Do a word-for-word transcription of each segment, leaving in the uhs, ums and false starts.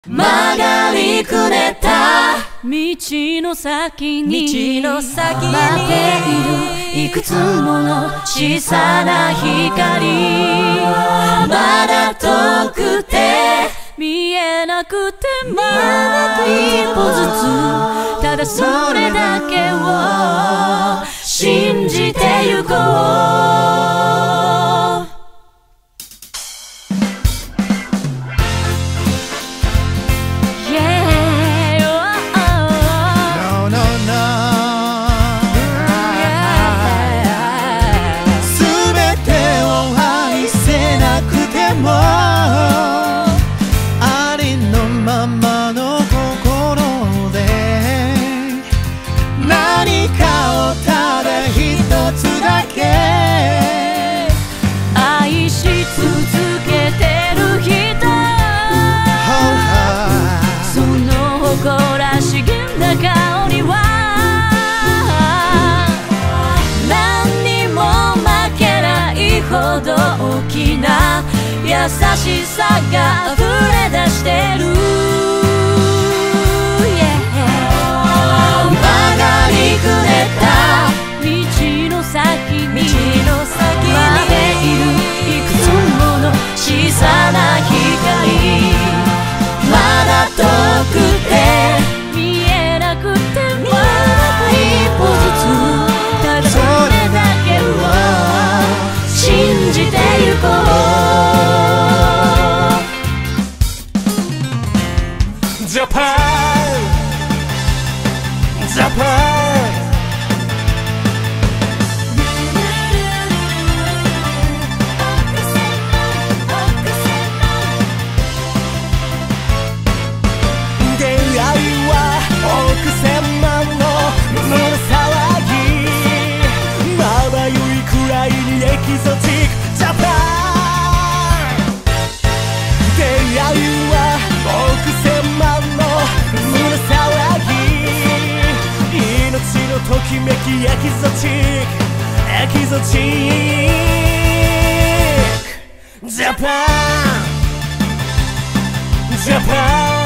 曲がりくねった道の先に道の先に待っているいくつもの小さな光、まだ遠くて見えなくても一歩ずつただそれだけを信じてゆこう。 ありのままの心で何かをただ一つだけ愛し続けてる人、その誇らしげな顔には何にも負けないほど大きな優しさが溢れ出してる、yeah、曲がりくねった道の先に待っているいくつもの小さな光、まだ遠くて見えなくても一歩ずつただそれだけを信じてゆこう。 Japan, Japan. 出会いは億千万の胸騒ぎ、まばゆいくらいにエキゾチックジャパン。出会いは億千万の胸騒ぎ、命のときめきエキゾチックエキゾチックジャパンジャパン。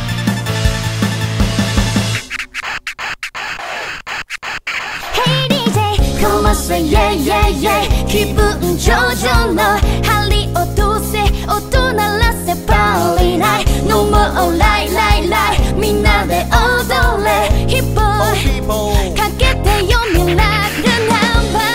Hey ディージェー Come on say yeah yeah yeah、 気分上々の針落とせ音鳴らせパーリーナイト、 No more ライライライ、みんなで踊れヒップホップかけてよミラクルナンバ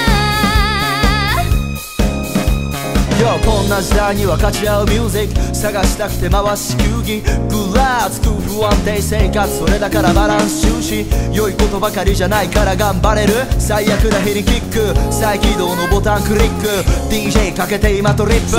ー。こんな時代に分かち合うミュージック探したくて回し球技、ぐらつく不安定生活、それだからバランス重視、良いことばかりじゃないから頑張れる、最悪な日にキック再起動のボタンクリック、 ディージェー かけて今トリップ、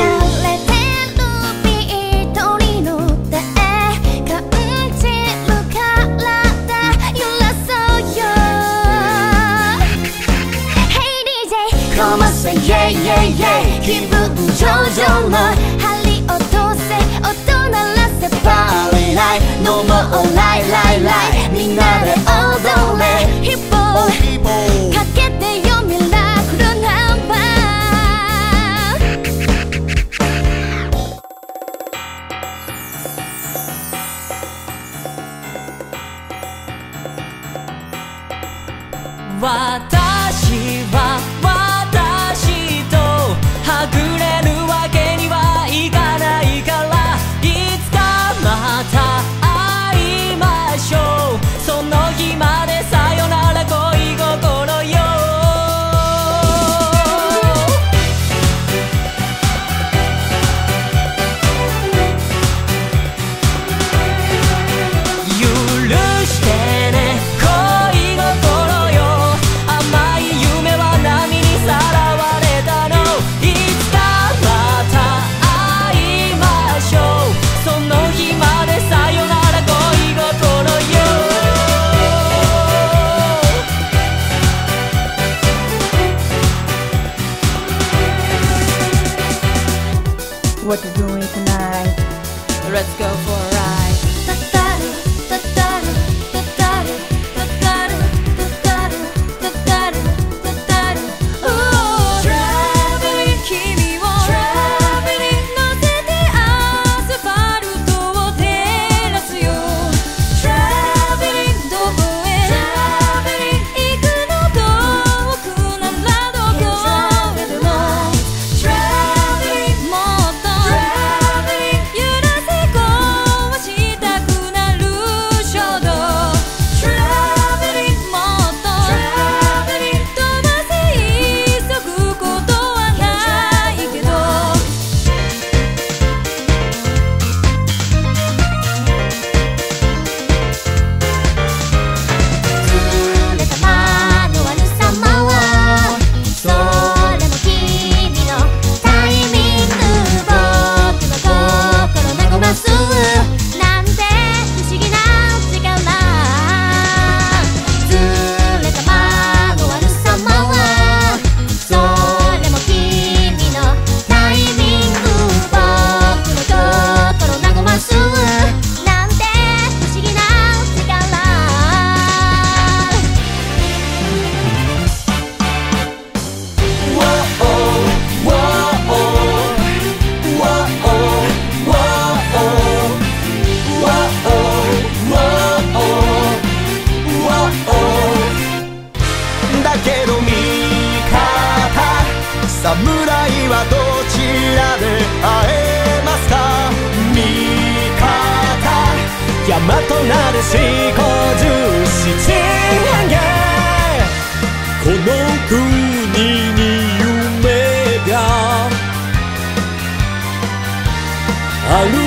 yeah yeah yeah、 気分上々の針落とせ音鳴らせパーリーナイト、 No more ライライライ、みんなで踊れヒップホップかけてよミラクルナンバー。私ははぐれるわけにはいかないから、いつかまた会いましょう、その日までさよなら恋心よ。許してね恋心よ、甘い夢は涙山となる四五十七変化この国に夢がある